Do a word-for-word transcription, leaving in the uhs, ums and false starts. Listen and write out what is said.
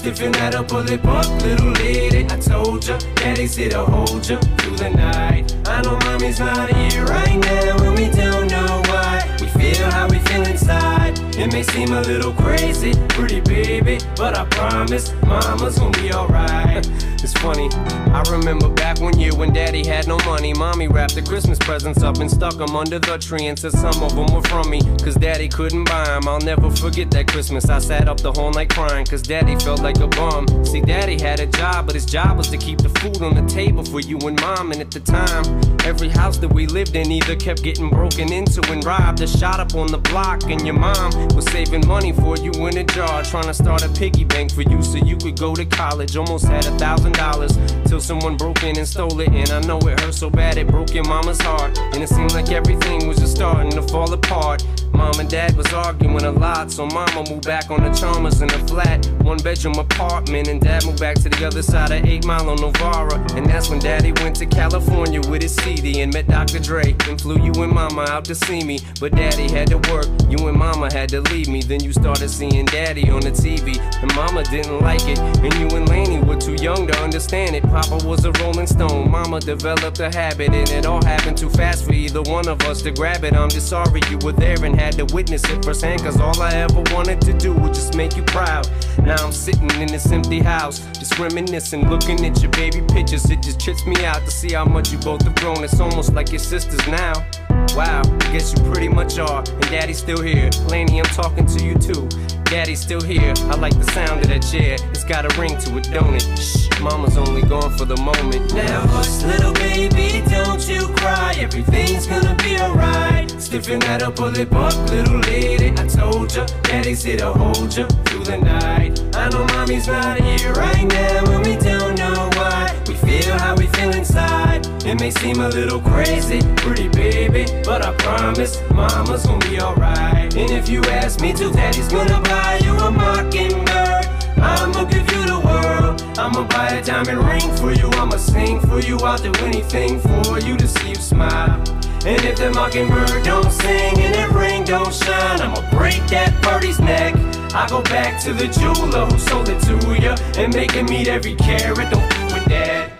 Stiffen that up, pull it up, little lady. I told ya, daddy's here to hold ya through the night. I know mommy's not here right now, and we don't know why. We feel how we feel inside. It may seem a little crazy, pretty baby, but I promise mama's gonna be alright. It's funny, I remember back one year when daddy had no money. Mommy wrapped the Christmas presents up and stuck them under the tree and said some of them were from me, cause daddy couldn't buy them. I'll never forget that Christmas. I sat up the whole night crying cause daddy felt like a bum. See, daddy had a job, but his job was to keep the food on the table for you and mom. And at the time, every house that we lived in either kept getting broken into and robbed or shot up on the block. And your mom was saving money for you in a jar, trying to start a piggy bank for you so you could go to college. Almost had a thousand dollars till someone broke in and stole it. And I know it hurt so bad it broke your mama's heart. And it seemed like everything was just starting to fall apart. Mom and dad was arguing a lot, so mama moved back on the Chalmers in a flat one bedroom apartment, and dad moved back to the other side of eight Mile on Novara. And that's when daddy went to California with his C D and met Doctor Dre and flew you and mama out to see me. But daddy had to work, you and mama had to leave me. Then you started seeing daddy on the T V, and mama didn't like it, and you and Laney were too young to understand it. Papa was a rolling stone, mama developed a habit, and it all happened too fast for either one of us to grab it. I'm just sorry you were there and had to witness it firsthand, cause all I ever wanted to do was just make you proud. Now I'm sitting in this empty house, just reminiscing, looking at your baby pictures. It just trips me out to see how much you both have grown. It's almost like your sisters now. Wow, I guess you pretty much are. And daddy's still here. Laney, I'm talking to you too. Daddy's still here. I like the sound of that chair. It's got a ring to it, don't it? Shh, mama's only gone for the moment. Now hush, little baby, don't you cry. Everything's gonna be alright. Stiffen that up, pull it up, little lady. I told ya, daddy's here to hold ya through the night. I know mommy's not here right now, and we don't know why. We feel how we feel inside. It may seem a little crazy, pretty baby, but I promise mama's gonna be alright. And if you ask me to, daddy's gonna buy you a mockingbird. I'ma give you the world. I'ma buy a diamond ring for you. I'ma sing for you. I'll do anything for you to see you smile. And if the mockingbird don't sing and that ring don't shine, I'ma break that birdie's neck. I go back to the jeweler who sold it to ya and make him meet every carat. Don't f with that.